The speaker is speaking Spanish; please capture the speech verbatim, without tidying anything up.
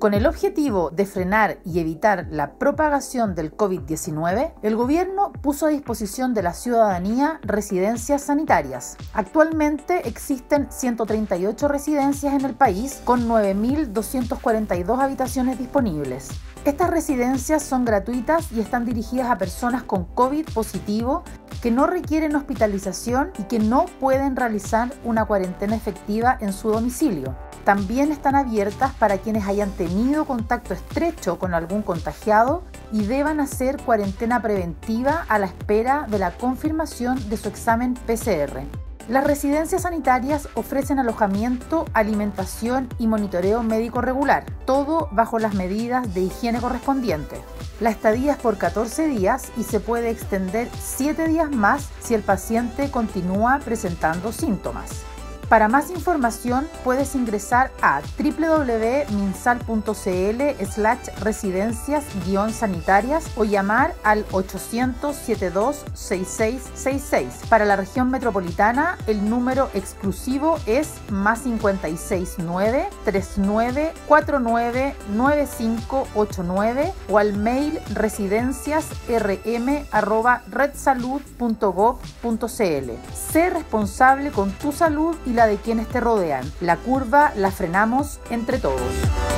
Con el objetivo de frenar y evitar la propagación del COVID diecinueve, el gobierno puso a disposición de la ciudadanía residencias sanitarias. Actualmente existen ciento treinta y ocho residencias en el país con nueve mil doscientas cuarenta y dos habitaciones disponibles. Estas residencias son gratuitas y están dirigidas a personas con COVID positivo que no requieren hospitalización y que no pueden realizar una cuarentena efectiva en su domicilio. También están abiertas para quienes hayan tenido contacto estrecho con algún contagiado y deban hacer cuarentena preventiva a la espera de la confirmación de su examen P C R. Las residencias sanitarias ofrecen alojamiento, alimentación y monitoreo médico regular, todo bajo las medidas de higiene correspondientes. La estadía es por catorce días y se puede extender siete días más si el paciente continúa presentando síntomas. Para más información puedes ingresar a doble u doble u doble u punto minsal punto c l slash residencias guión sanitarias o llamar al ochocientos setenta y dos sesenta y seis sesenta y seis. Para la región metropolitana el número exclusivo es más cincuenta y seis nueve treinta y nueve cuarenta y nueve noventa y cinco ochenta y nueve o al mail residenciasrm arroba redsalud punto gov punto c l. Sé responsable con tu salud y la de quienes te rodean. La curva la frenamos entre todos.